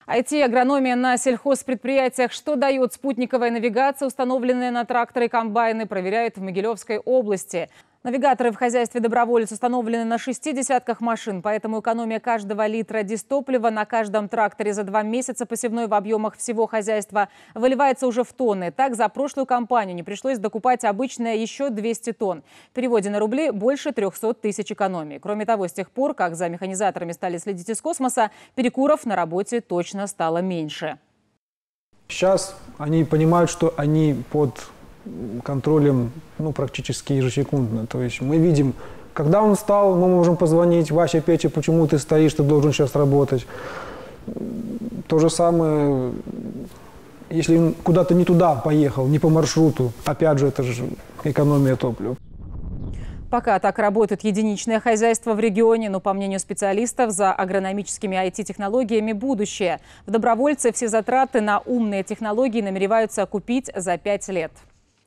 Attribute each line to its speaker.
Speaker 1: IT-агрономия на сельхозпредприятиях. Что дает спутниковая навигация, установленная на тракторы и комбайны, проверяют в Могилевской области. Навигаторы в хозяйстве «Доброволец» установлены на 6 десятках машин, поэтому экономия каждого литра дизтоплива на каждом тракторе за 2 месяца посевной в объемах всего хозяйства выливается уже в тонны. Так, за прошлую кампанию не пришлось докупать обычное еще 200 тонн. В переводе на рубли больше 300 тысяч экономии. Кроме того, с тех пор, как за механизаторами стали следить из космоса, перекуров на работе точно стало меньше.
Speaker 2: Сейчас они понимают, что они под контролем практически ежесекундно. То есть мы видим, когда он встал, мы можем позвонить: Вася, Петя, почему ты стоишь, ты должен сейчас работать. То же самое, если куда-то не туда поехал, не по маршруту, опять же, это же экономия топлива.
Speaker 1: Пока так работает единичное хозяйство в регионе, но, по мнению специалистов, за агрономическими IT-технологиями будущее. В «Добровольце» все затраты на умные технологии намереваются окупить за 5 лет.